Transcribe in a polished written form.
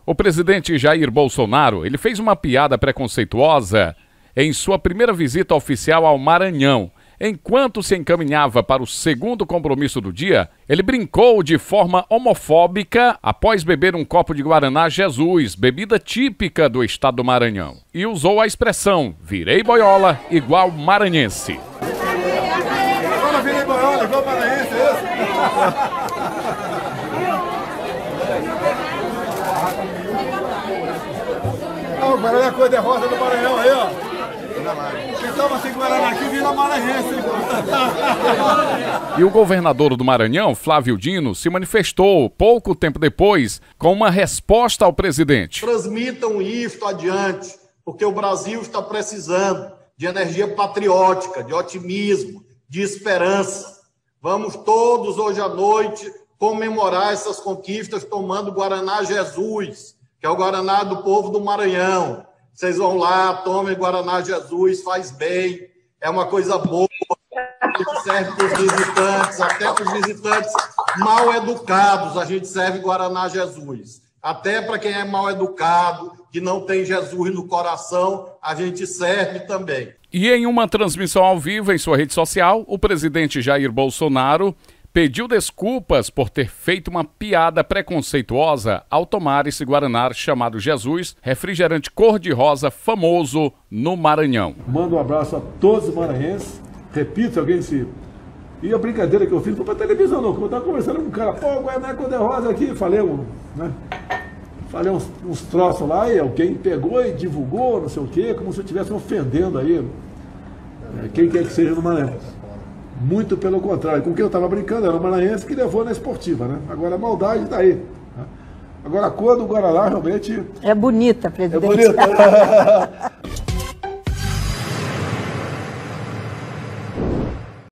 O presidente Jair Bolsonaro, ele fez uma piada preconceituosa em sua primeira visita oficial ao Maranhão. Enquanto se encaminhava para o segundo compromisso do dia, ele brincou de forma homofóbica após beber um copo de Guaraná Jesus, bebida típica do estado do Maranhão, e usou a expressão "virei boiola igual maranhense". Agora virei boiola igual maranhense, é isso? O Guaraná cor-de-rosa do Maranhão aí, ó. Quem toma sem Guaraná aqui vira maranhense. E o governador do Maranhão, Flávio Dino, se manifestou pouco tempo depois com uma resposta ao presidente. Transmitam isto adiante, porque o Brasil está precisando de energia patriótica, de otimismo, de esperança. Vamos todos hoje à noite comemorar essas conquistas tomando Guaraná Jesus, que é o Guaraná do povo do Maranhão. Vocês vão lá, tomem Guaraná Jesus, faz bem, é uma coisa boa, serve para os visitantes, até para os visitantes mal educados, a gente serve Guaraná Jesus. Até para quem é mal educado, que não tem Jesus no coração, a gente serve também. E em uma transmissão ao vivo em sua rede social, o presidente Jair Bolsonaro pediu desculpas por ter feito uma piada preconceituosa ao tomar esse Guaraná chamado Jesus, refrigerante cor-de-rosa famoso no Maranhão. Mando um abraço a todos os maranhenses. Repito, alguém se... E a brincadeira que eu fiz foi pra televisão, não. Como eu estava conversando com um cara, pô, Guaraná cor-de-rosa aqui. Falei, né? Falei uns troços lá e alguém pegou e divulgou, não sei o quê, como se eu estivesse ofendendo aí quem quer que seja no Maranhão. Muito pelo contrário, com quem eu estava brincando era o maranhense que levou na esportiva, né? Agora a maldade está aí. Agora a cor do Guaraná realmente... É bonita, presidente. É bonita.